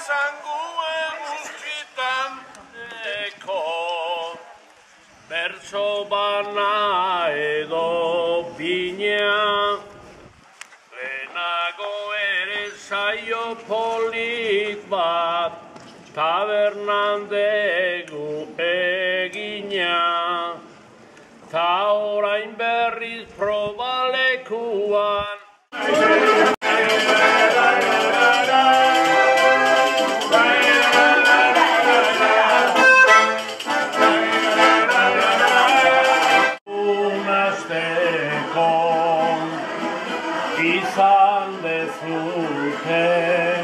zanguen guztietan eko bertso bana edo bina lehenago ere saio polit bat tabernan degu egina ta orain berriz probalekuan izan dezute